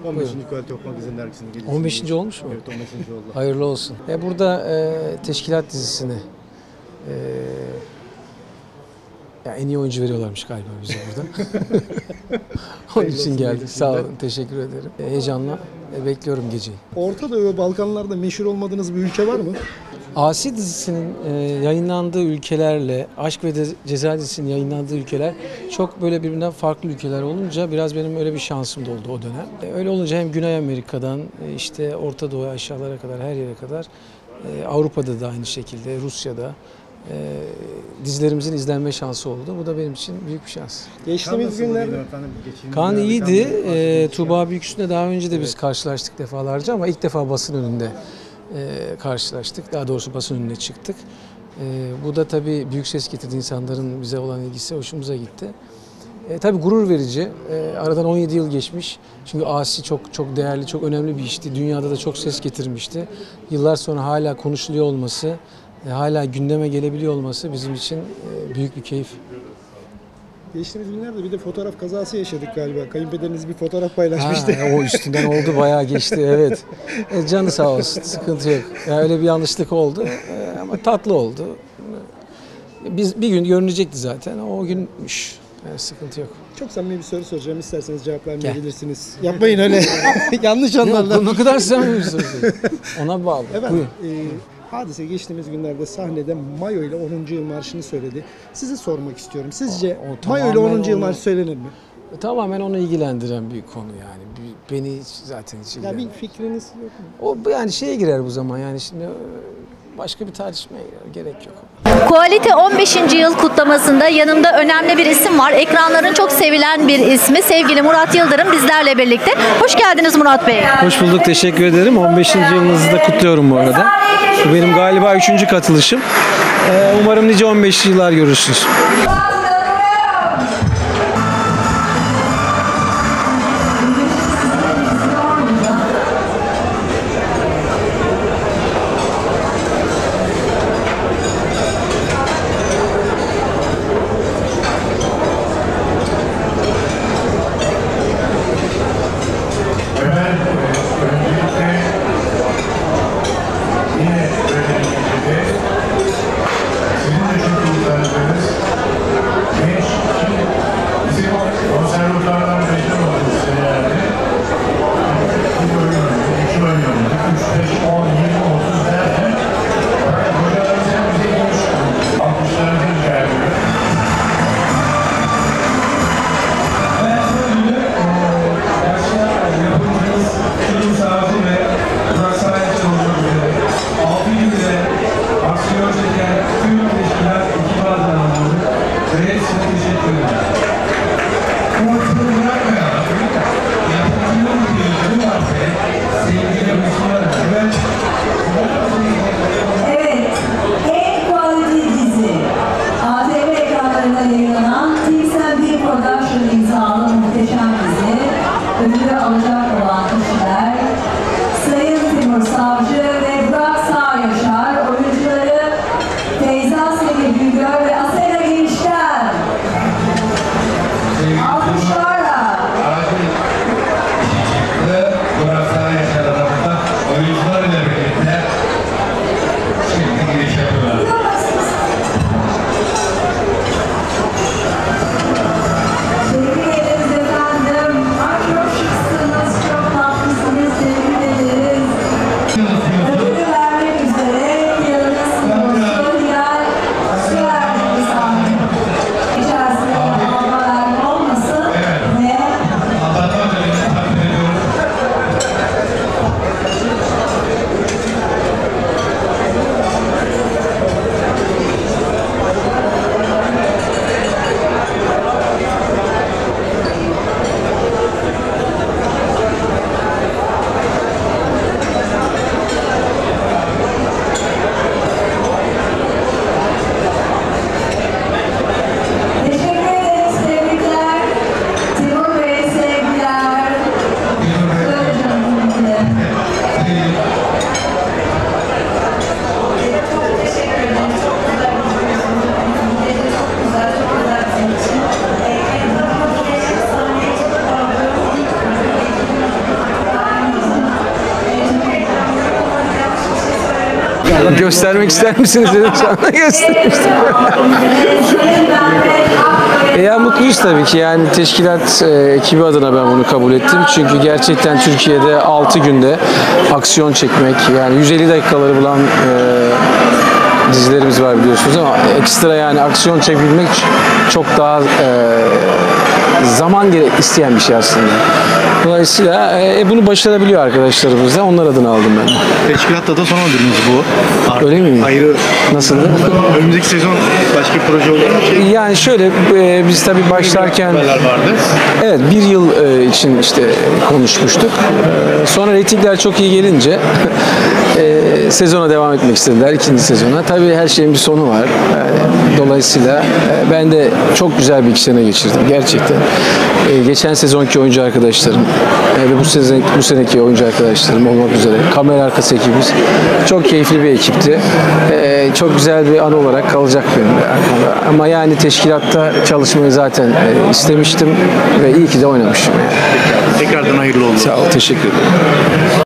15. Quality of Magazine dergisinin gecesi. 15. olmuş mu? Evet, 15. oldu. Hayırlı olsun. Burada teşkilat dizisini ya en iyi oyuncu veriyorlarmış galiba bize burada. Onun için geldik. Sağ olun. Teşekkür ederim. Heyecanla bekliyorum geceyi. Orta Doğu ve Balkanlarda meşhur olmadığınız bir ülke var mı? Asi dizisinin yayınlandığı ülkelerle Aşk ve Ceza dizisinin yayınlandığı ülkeler çok böyle birbirinden farklı ülkeler olunca biraz benim öyle bir şansım da oldu o dönem. Öyle olunca hem Güney Amerika'dan işte Orta Doğu'ya aşağılara kadar her yere kadar Avrupa'da da aynı şekilde Rusya'da dizilerimizin izlenme şansı oldu. Bu da benim için büyük bir şans. Geçtiğimiz günlerde Kaan iyiydi. Tuğba Büyüküstü'ne daha önce de biz karşılaştık defalarca ama ilk defa basın önünde karşılaştık. Daha doğrusu basın önüne çıktık. Bu da tabii büyük ses getirdi. İnsanların bize olan ilgisi hoşumuza gitti. Tabii gurur verici. Aradan 17 yıl geçmiş. Çünkü Asi çok değerli, çok önemli bir işti. Dünyada da çok ses getirmişti. Yıllar sonra hala konuşuluyor olması, hala gündeme gelebiliyor olması bizim için büyük bir keyif. geçtiğimiz günlerde bir de fotoğraf kazası yaşadık galiba. Kayınpederiniz bir fotoğraf paylaşmıştı. O üstünden oldu, bayağı geçti, evet. Canı sağ olsun, sıkıntı yok. Öyle bir yanlışlık oldu ama tatlı oldu. Bir gün görünecekti zaten, o günmüş. Sıkıntı yok. Çok samimi bir soru soracağım. İsterseniz cevap vermeyebilirsiniz. Yapmayın öyle. Yanlış anlarlar. Yok, ne kadar samimi bir soru. Ona bağlı. Evet. Hadise geçtiğimiz günlerde sahnede Mayo ile 10. yıl marşını söyledi. Sizi sormak istiyorum. Sizce Mayo ile 10. yıl marşı söylenir mi? Tamamen onu ilgilendiren bir konu yani. Beni zaten hiç ilgilendirmiyor. Ya bir fikriniz yok mu? O yani şeye girer bu zaman yani şimdi başka bir tartışmaya gerek yok. Quality 15. yıl kutlamasında yanımda önemli bir isim var. Ekranların çok sevilen bir ismi. Sevgili Murat Yıldırım bizlerle birlikte. Hoş geldiniz Murat Bey. Hoş bulduk, teşekkür ederim. 15. yılınızı da kutluyorum bu arada. Bu benim galiba 3. katılışım. Umarım nice 15 yıllar görürsünüz. Göstermek ister misiniz dedim, sana göstermiştim. Ya mutluyuz tabii ki, yani teşkilat ekibi adına ben bunu kabul ettim. Çünkü gerçekten Türkiye'de 6 günde aksiyon çekmek, yani 150 dakikaları bulan dizilerimiz var biliyorsunuz, ama ekstra yani aksiyon çekebilmek çok daha zaman isteyen bir şey aslında. Dolayısıyla bunu başarabiliyor arkadaşlarımız da, onlar adına aldım ben. Teşkilatta da son ödülünüz bu. Öyle mi? Ayrı. Nasıldı? Önümüzdeki sezon başka bir proje olur mu? Yani şöyle, biz tabii başlarken Haberler vardı. evet, bir yıl için işte konuşmuştuk. Sonra reytingler çok iyi gelince sezona devam etmek istediler, ikinci sezona. Tabii her şeyin bir sonu var. Dolayısıyla ben de çok güzel bir 2 sene geçirdim gerçekten. Geçen sezonki oyuncu arkadaşlarım ve bu seneki oyuncu arkadaşlarım olmak üzere kamera arkası ekibimiz çok keyifli bir ekipti. Çok güzel bir an olarak kalacak benim de arkamda. Ama yani teşkilatta çalışmayı zaten istemiştim ve iyi ki de oynamışım. Yani. Tekrardan hayırlı olsun. Sağ ol, teşekkür ederim.